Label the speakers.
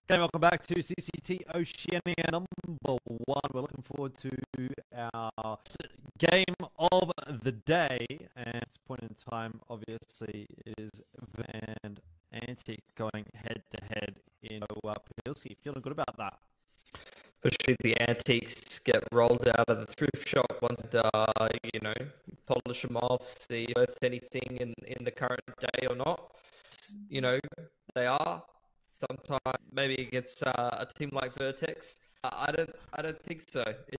Speaker 1: Okay, welcome back to CCT Oceania number 1. We're looking forward to our game of the day, and at this point in time, obviously, is and Antic going head-to-head in PLC. Feeling good about that?
Speaker 2: Especially the antiques get rolled out of the thrift shop once, you know, polish them off, see if worth anything in the current day or not. You know, they are. Sometimes maybe against a team like Vertex, I don't think so.